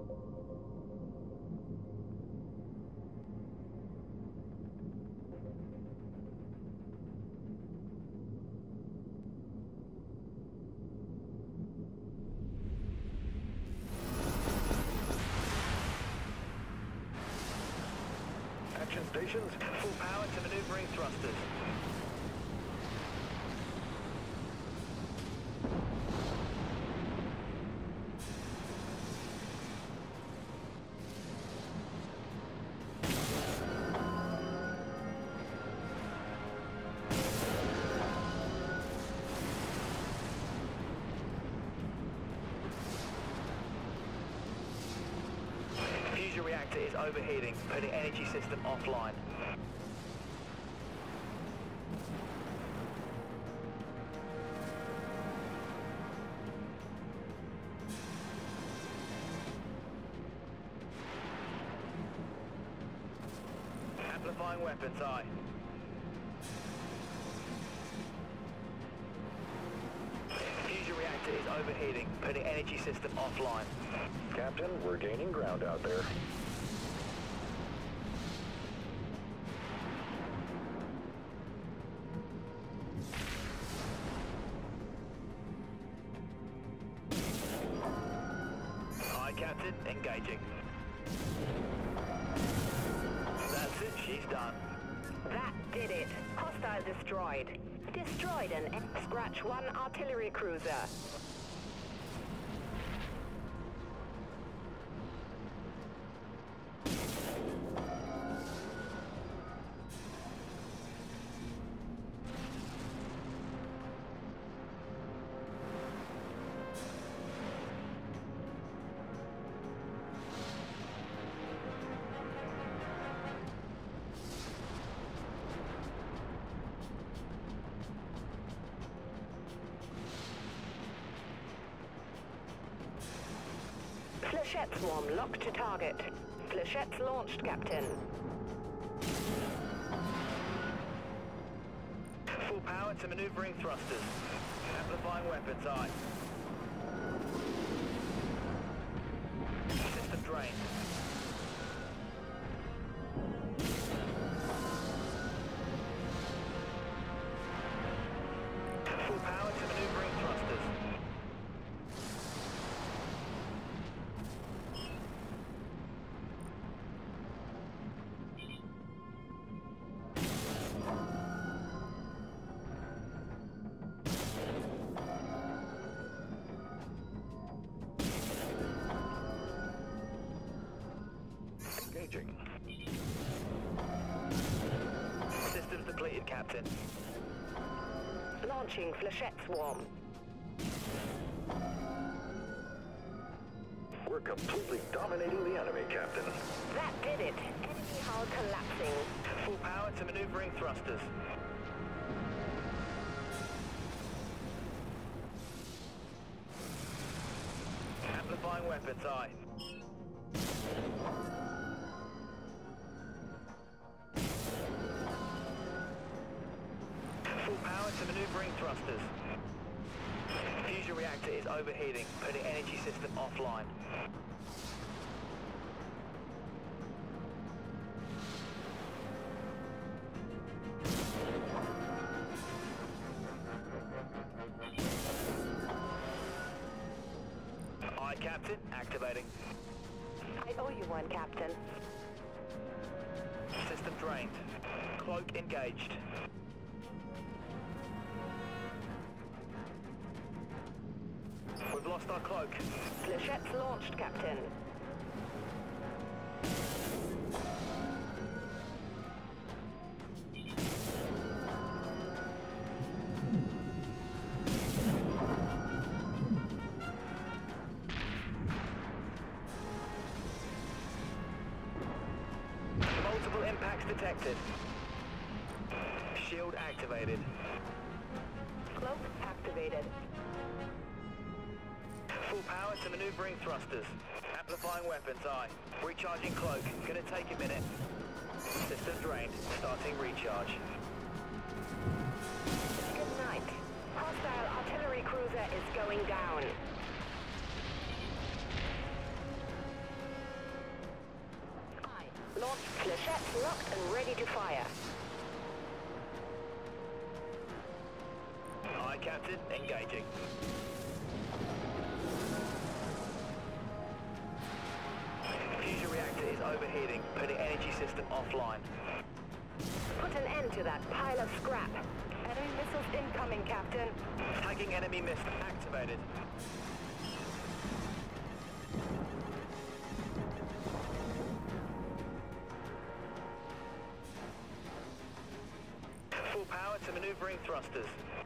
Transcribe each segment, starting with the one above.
Action stations, full power to maneuvering thrusters. Fusion reactor is overheating, putting energy system offline. Amplifying weapons, aye. Fusion reactor is overheating, putting energy system offline. Captain, we're gaining ground out there. Aye, Captain, engaging. That's it, she's done. That did it. Hostile destroyed. Destroyed an Scratch 1 artillery cruiser. Flechette swarm locked to target. Flechettes launched, Captain. Full power to maneuvering thrusters. Amplifying weapons, aye. System drained. Full power to maneuvering thrusters. Engaging. Systems depleted, Captain. Launching Flechette swarm. We're completely dominating the enemy, Captain. That did it. Enemy hull collapsing. Full power to maneuvering thrusters. Amplifying weapons, aye. Full power to maneuvering thrusters. Fusion reactor is overheating, putting energy system offline. Aye, Captain, activating. I owe you one, Captain. System drained. Cloak engaged. We've lost our cloak. Flechettes launched, Captain. Multiple impacts detected. Shield activated. Cloak activated. Full power to maneuvering thrusters. Amplifying weapons, aye. Recharging cloak. Gonna take a minute. System drained. Starting recharge. Good night. Hostile artillery cruiser is going down. Flechettes locked and ready to fire. Aye, Captain. Engaging. Fusion reactor is overheating, putting energy system offline. Put an end to that pile of scrap. Enemy missiles incoming, Captain. Tagging enemy missile activated. Full power to maneuvering thrusters.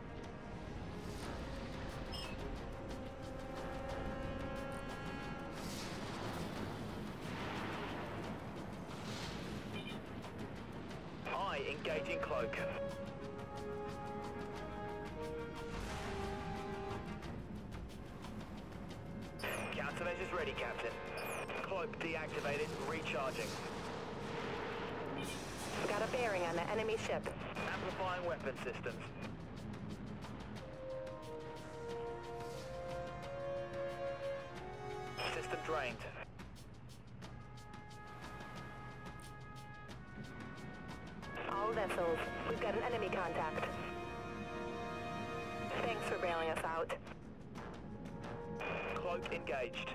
Aye, engaging cloak. Countermeasures ready, Captain. Cloak deactivated, recharging. Got a bearing on the enemy ship. Amplifying weapon systems. System drained. All vessels, we've got an enemy contact. Thanks for bailing us out. Cloak engaged.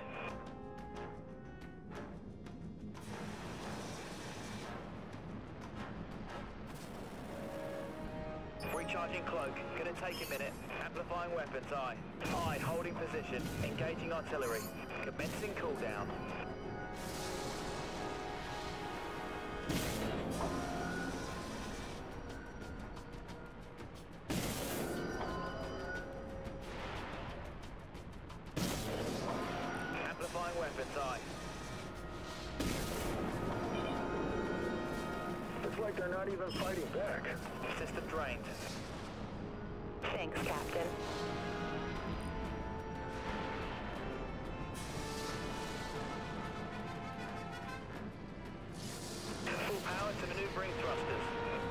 Recharging cloak. Gonna take a minute. Amplifying weapons. Aye. Aye, holding position. Engaging artillery. Commencing cooldown. Amplifying weapons. Aye. Looks like they're not even fighting back. System drained. Thanks, Captain. Full power to maneuvering thrusters.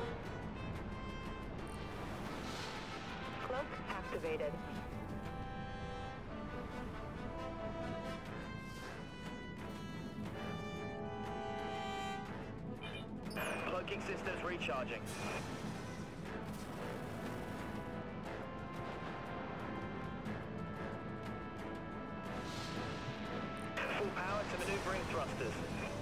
Cloak activated. Cloaking systems recharging. Full power to maneuvering thrusters.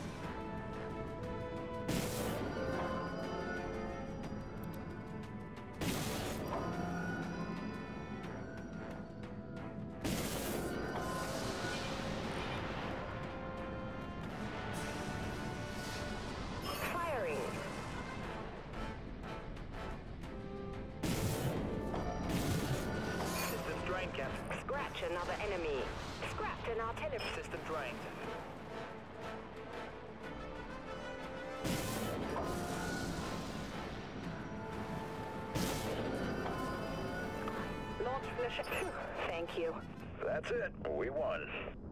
Firing. Systems drained, Captain. Scratch another enemy. Scrapped an artillery. System drained. Launch Flechette. Thank you. That's it. We won.